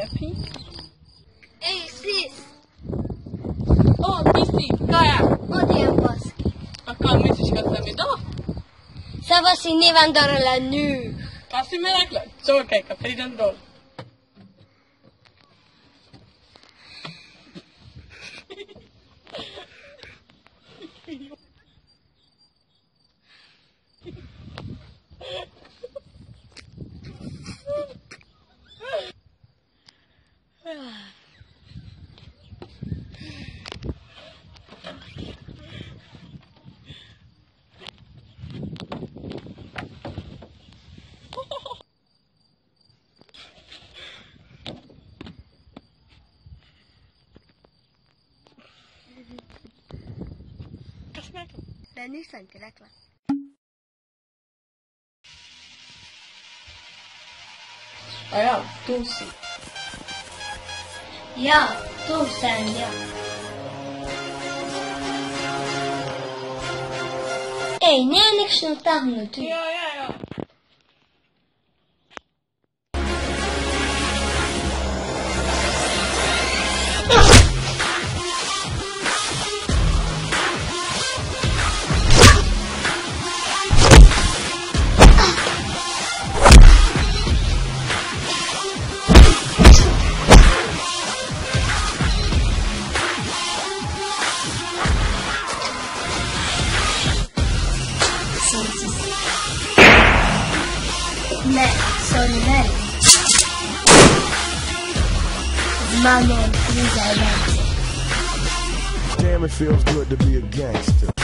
happy? Hey sis! Oh, Missy, kaya? Odi en påsk. Vad kan Missy ska säga idag? Ça va signer vendant la nuit. Kasi miracle. So, okay, kapiten roll. La nuit, ça me fait la claque. Ja, Tosi. Ja, tusen ja. Ei, neljäks on tarvinnut? Ja. Men, sorry, nej. Mannen, vi är vänster. Damn, it feels good to be a gangster.